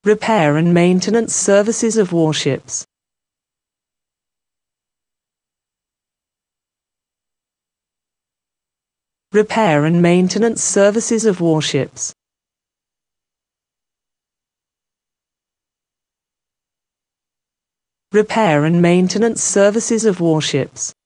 Repair and maintenance services of warships. Repair and maintenance services of warships. Repair and maintenance services of warships.